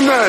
German.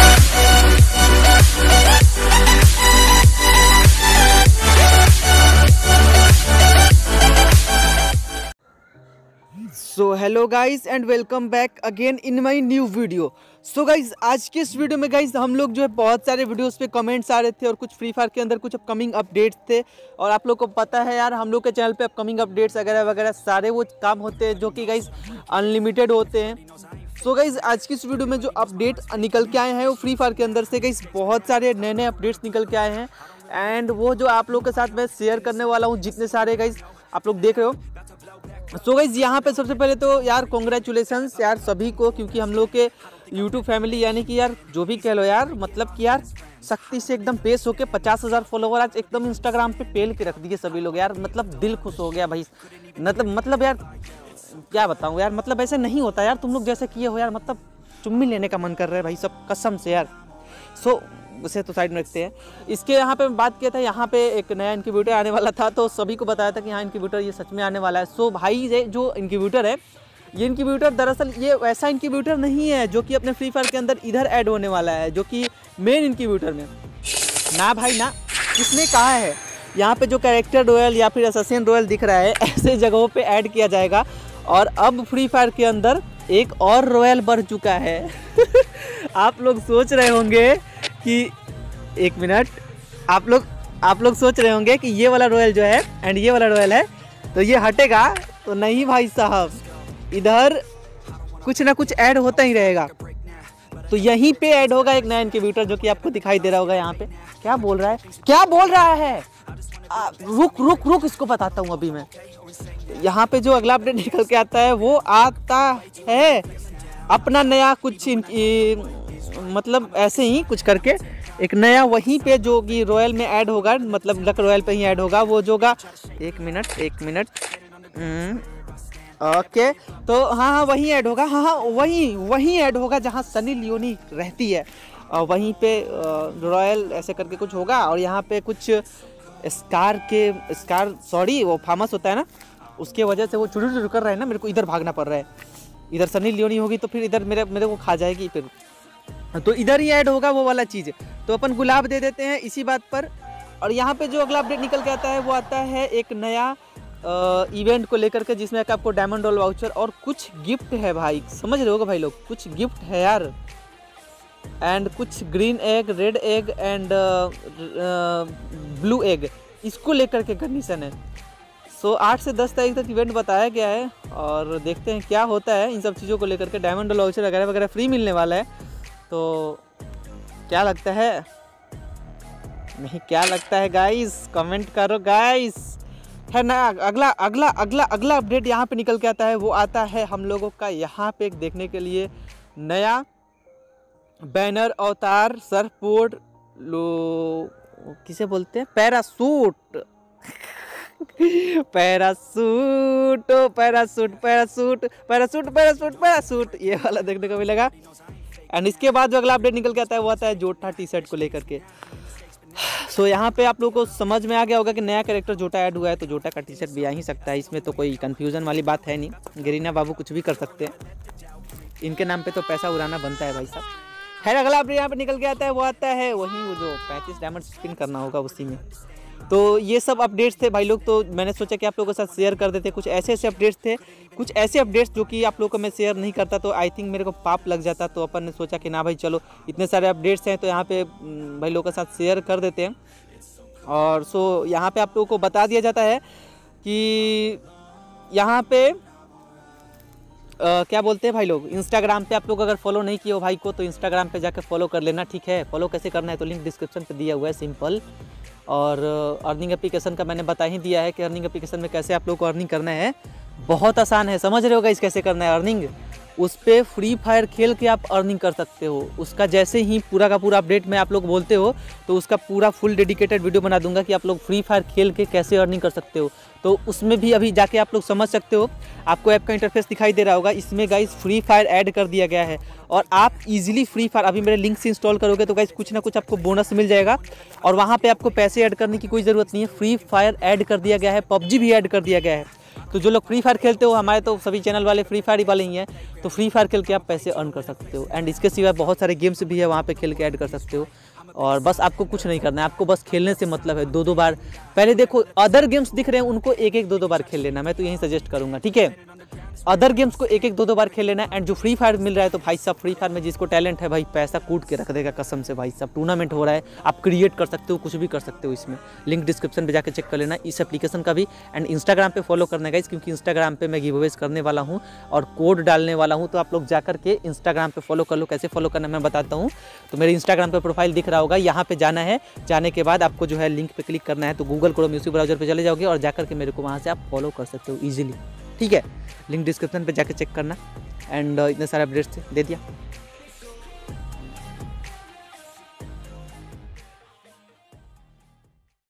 So hello guys and welcome back again in my new video. So guys आज के इस video में guys हम लोग जो है बहुत सारे वीडियोस पे कमेंट्स आ रहे थे और कुछ फ्री फायर के अंदर कुछ अपकमिंग अपडेट्स थे। और आप लोग को पता है यार, हम लोग के चैनल पे अपकमिंग अपडेट्स वगैरह वगैरह सारे वो काम होते हैं जो कि गाइज अनलिमिटेड होते हैं। सो गाइज आज की इस वीडियो में जो अपडेट निकल के आए हैं वो फ्री फायर के अंदर से गाइज बहुत सारे नए नए अपडेट्स निकल के आए हैं। एंड वो जो आप लोग के साथ मैं शेयर करने वाला हूँ, जितने सारे गाइज आप लोग देख रहे हो। सो गाइज यहाँ पे सबसे पहले तो यार कॉन्ग्रेचुलेसन्स यार सभी को, क्योंकि हम लोग के यूट्यूब फैमिली यानी कि यार जो भी कह लो यार, मतलब कि यार सख्ती से एकदम पेश होके 50,000 फॉलोवर आज एकदम इंस्टाग्राम पे पेल के रख दिए सभी लोग यार। मतलब दिल खुश हो गया भाई। मतलब यार क्या बताऊँ यार, मतलब ऐसे नहीं होता यार, तुम लोग जैसे किए हो यार, मतलब चुम्मी लेने का मन कर रहा है भाई सब कसम से यार। सो उसे तो साइड में रखते हैं। इसके यहाँ पे बात किया था, यहाँ पे एक नया इंक्यूबेटर आने वाला था तो सभी को बताया था कि हाँ इंक्यूबेटर ये सच में आने वाला है। सो भाई ये जो इंक्यूबेटर है, ये इंक्यूबेटर दरअसल ये वैसा इंक्यूबेटर नहीं है जो कि अपने फ्री फायर के अंदर इधर ऐड होने वाला है, जो कि मेन इंक्यूबेटर में ना भाई ना। किसने कहा है? यहाँ पे जो कैरेक्टर रॉयल या फिर असैसिन रॉयल दिख रहा है ऐसे जगहों पे ऐड किया जाएगा। और अब फ्री फायर के अंदर एक और रॉयल बढ़ चुका है आप लोग सोच रहे होंगे कि एक मिनट, आप लोग सोच रहे होंगे कि ये वाला रॉयल जो है एंड ये वाला रॉयल है तो ये हटेगा, तो नहीं भाई साहब, इधर कुछ ना कुछ ऐड होता ही रहेगा। तो यहीं पे ऐड होगा एक नया इंक्यूबेटर जो कि आपको दिखाई दे रहा होगा यहाँ पे। क्या बोल रहा है रुक इसको बताता हूँ अभी मैं। यहाँ पे जो अगला अपडेट निकल के आता है वो आता है अपना नया कुछ मतलब ऐसे ही कुछ करके एक नया वहीं पे जो कि रॉयल में ऐड होगा, मतलब लक रॉयल पे ही ऐड होगा वो जो होगा। एक मिनट ओके, तो हाँ वहीं ऐड होगा। हाँ वहीं ऐड होगा जहाँ सनी लियोनी रहती है। और वहीं पे रॉयल ऐसे करके कुछ होगा। और यहाँ पे कुछ सॉरी वो फेमस होता है ना, उसके वजह से वो चुरू कर रहा है ना, मेरे को इधर भागना पड़ रहा है। इधर सनी लियोनी होगी तो फिर इधर मेरे को खा जाएगी फिर, तो इधर ही ऐड होगा वो वाला चीज़। तो अपन गुलाब दे देते हैं इसी बात पर। और यहाँ पे जो अगला अपडेट निकल के आता है वो आता है एक नया इवेंट को लेकर के, जिसमें आपको डायमंड डॉल वाउचर और कुछ गिफ्ट है भाई। समझ रहे होगा भाई लोग, कुछ गिफ्ट है यार। एंड कुछ green egg, red egg and blue egg, इसको लेकर के कंडीशन है। सो 8 से 10 तारीख तक इवेंट बताया गया है और देखते हैं क्या होता है इन सब चीज़ों को लेकर के। डायमंड डॉल वाउचर वगैरह वगैरह फ्री मिलने वाला है। तो क्या लगता है, नहीं क्या लगता है गाइस, कमेंट करो गाइस, है ना। अगला अपडेट यहाँ पे निकल के आता है वो आता है हम लोगों का यहाँ पे देखने के लिए नया बैनर अवतार सरपोर्ट किसे बोलते हैं, पैरासूट पैरासूट ये वाला देखने को मिलेगा। एंड इसके बाद जो अगला अपडेट निकल के आता है वो आता है जोटा टी शर्ट को लेकर के। सो यहाँ पे आप लोगों को समझ में आ गया होगा कि नया कैरेक्टर जोटा ऐड हुआ है तो जोटा का टी शर्ट भी आ ही सकता है। इसमें तो कोई कंफ्यूजन वाली बात है नहीं। गरीना बाबू कुछ भी कर सकते हैं, इनके नाम पे तो पैसा उड़ाना बनता है भाई साहब। खैर अगला अपडेट यहाँ पे निकल के आता है वो आता है वहीं वो जो 35 डायमंड स्पिन करना होगा उसी में। तो ये सब अपडेट्स थे भाई लोग, तो मैंने सोचा कि आप लोगों के साथ शेयर कर देते। कुछ ऐसे अपडेट्स थे, कुछ ऐसे अपडेट्स जो कि आप लोगों को मैं शेयर नहीं करता तो आई थिंक मेरे को पाप लग जाता। तो अपन ने सोचा कि ना भाई चलो इतने सारे अपडेट्स हैं तो यहाँ पे भाई लोगों के साथ शेयर कर देते हैं। और सो यहाँ पे आप लोगों को बता दिया जाता है कि यहाँ पे क्या बोलते हैं भाई लोग, इंस्टाग्राम पे आप लोग अगर फॉलो नहीं किए हो भाई को तो इंस्टाग्राम पे जाकर फॉलो कर लेना, ठीक है। फॉलो कैसे करना है तो लिंक डिस्क्रिप्शन पे दिया हुआ है, सिंपल। और अर्निंग एप्लीकेशन का मैंने बता ही दिया है कि अर्निंग एप्लीकेशन में कैसे आप लोग को अर्निंग करना है। बहुत आसान है, समझ रहे हो गाइस कैसे करना है अर्निंग। उस पर फ्री फायर खेल के आप अर्निंग कर सकते हो। उसका जैसे ही पूरा का पूरा अपडेट में आप लोग बोलते हो तो उसका पूरा फुल डेडिकेटेड वीडियो बना दूंगा कि आप लोग फ्री फायर खेल के कैसे अर्निंग कर सकते हो। तो उसमें भी अभी जाके आप लोग समझ सकते हो। आपको ऐप का इंटरफेस दिखाई दे रहा होगा, इसमें गाइस फ्री फायर ऐड कर दिया गया है और आप इजीली फ्री फायर अभी मेरे लिंक से इंस्टॉल करोगे तो गाइस कुछ ना कुछ आपको बोनस मिल जाएगा। और वहाँ पे आपको पैसे ऐड करने की कोई ज़रूरत नहीं है, फ्री फायर ऐड कर दिया गया है, पबजी भी ऐड कर दिया गया है। तो जो लोग फ्री फायर खेलते हो, हमारे तो सभी चैनल वाले फ्री फायर वाले ही हैं, तो फ्री फायर खेल के आप पैसे अर्न कर सकते हो। एंड इसके सिवा बहुत सारे गेम्स भी है, वहाँ पे खेल के ऐड कर सकते हो। और बस आपको कुछ नहीं करना है, आपको बस खेलने से मतलब है। 2-2 बार पहले देखो, अदर गेम्स दिख रहे हैं उनको 1-1 2-2 बार खेल लेना, मैं तो यही सजेस्ट करूँगा, ठीक है। अदर गेम्स को 1-1 2-2 बार खेल लेना। एंड जो फ्री फायर मिल रहा है, तो भाई साहब फ्री फायर में जिसको टैलेंट है भाई, पैसा कूट के रख देगा कसम से भाई साहब। टूर्नामेंट हो रहा है, आप क्रिएट कर सकते हो, कुछ भी कर सकते हो इसमें। लिंक डिस्क्रिप्शन पे जाकर चेक कर लेना इस एप्लीकेशन का भी। एंड इंस्टाग्राम पे फॉलो करना गाइस, क्योंकि इंस्टाग्राम पे मैं गिवअवेज करने वाला हूँ और कोड डालने वाला हूँ, तो आप लोग जाकर के इंस्टाग्राम पे फॉलो कर लो। कैसे फॉलो करना मैं बताता हूँ। तो मेरे इंस्टाग्राम पे प्रोफाइल दिख रहा होगा, यहाँ पे जाना है। जाने के बाद आपको जो है लिंक पे क्लिक करना है, तो गूगल क्रोम यूसी ब्राउजर पे चले जाओगे और जाकर के मेरे को वहाँ से आप फॉलो कर सकते हो ईजिली, ठीक है। लिंक डिस्क्रिप्शन पे जाके चेक करना। एंड इतने सारे अपडेट्स दे दिया।